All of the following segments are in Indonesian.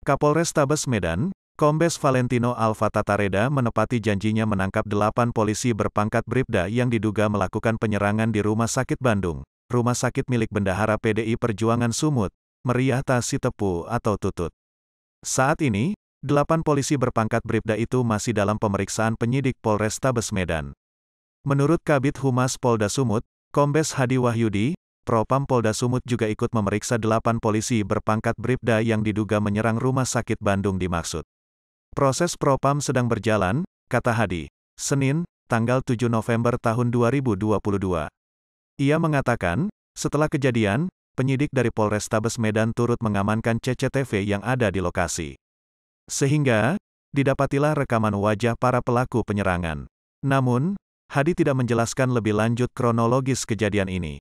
Kapolrestabes Medan, Kombes Valentino Alfatatareda menepati janjinya menangkap 8 polisi berpangkat Bribda yang diduga melakukan penyerangan di Rumah Sakit Bandung, rumah sakit milik Bendahara PDI Perjuangan Sumut, Meriah Sitepu atau Tutut. Saat ini, 8 polisi berpangkat Bribda itu masih dalam pemeriksaan penyidik Polrestabes Medan. Menurut Kabid Humas Polda Sumut, Kombes Hadi Wahyudi, Propam Polda Sumut juga ikut memeriksa 8 polisi berpangkat Bribda yang diduga menyerang Rumah Sakit Bandung dimaksud. Proses Propam sedang berjalan, kata Hadi. Senin, tanggal 7 November tahun 2022. Ia mengatakan, setelah kejadian, penyidik dari Polrestabes Medan turut mengamankan CCTV yang ada di lokasi. Sehingga, didapatilah rekaman wajah para pelaku penyerangan. Namun, Hadi tidak menjelaskan lebih lanjut kronologis kejadian ini.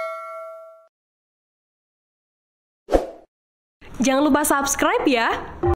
Jangan lupa subscribe ya!